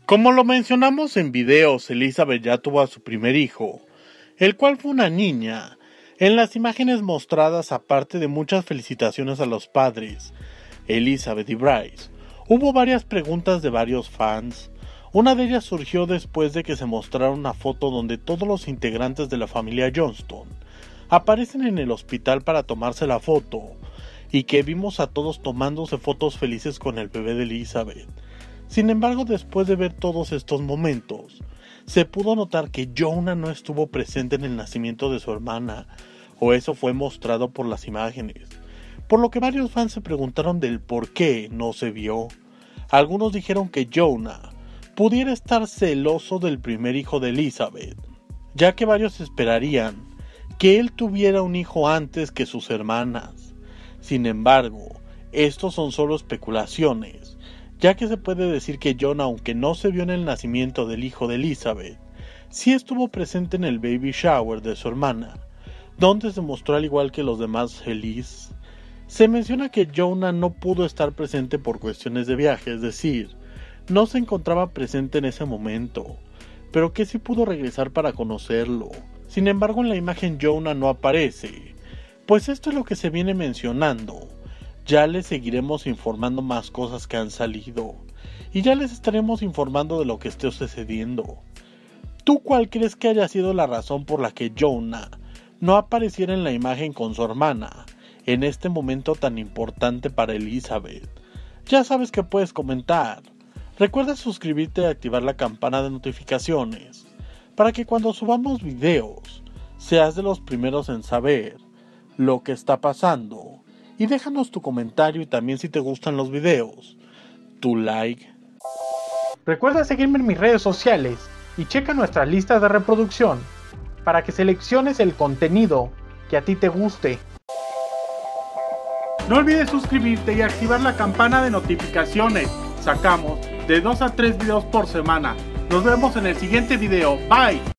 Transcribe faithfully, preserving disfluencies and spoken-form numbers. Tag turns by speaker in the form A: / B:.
A: Como lo mencionamos en videos, Elizabeth ya tuvo a su primer hijo, el cual fue una niña. En las imágenes mostradas, aparte de muchas felicitaciones a los padres, Elizabeth y Bryce, hubo varias preguntas de varios fans. Una de ellas surgió después de que se mostrara una foto donde todos los integrantes de la familia Johnston aparecen en el hospital para tomarse la foto, y que vimos a todos tomándose fotos felices con el bebé de Elizabeth. Sin embargo, después de ver todos estos momentos, se pudo notar que Jonah no estuvo presente en el nacimiento de su hermana, o eso fue mostrado por las imágenes, por lo que varios fans se preguntaron del por qué no se vio. Algunos dijeron que Jonah pudiera estar celoso del primer hijo de Elizabeth, ya que varios esperarían que él tuviera un hijo antes que sus hermanas. Sin embargo, estos son solo especulaciones, ya que se puede decir que Jonah, aunque no se vio en el nacimiento del hijo de Elizabeth, sí estuvo presente en el baby shower de su hermana, donde se mostró al igual que los demás feliz. Se menciona que Jonah no pudo estar presente por cuestiones de viaje, es decir, no se encontraba presente en ese momento, pero que sí pudo regresar para conocerlo. Sin embargo, en la imagen Jonah no aparece, pues esto es lo que se viene mencionando. Ya les seguiremos informando más cosas que han salido, y ya les estaremos informando de lo que esté sucediendo. ¿Tú cuál crees que haya sido la razón por la que Jonah no apareciera en la imagen con su hermana, en este momento tan importante para Elizabeth? Ya sabes que puedes comentar. Recuerda suscribirte y activar la campana de notificaciones, para que cuando subamos videos, seas de los primeros en saber lo que está pasando. Y déjanos tu comentario y también si te gustan los videos, tu like.
B: Recuerda seguirme en mis redes sociales y checa nuestras listas de reproducción para que selecciones el contenido que a ti te guste.
A: No olvides suscribirte y activar la campana de notificaciones. Sacamos de dos a tres videos por semana. Nos vemos en el siguiente video. Bye.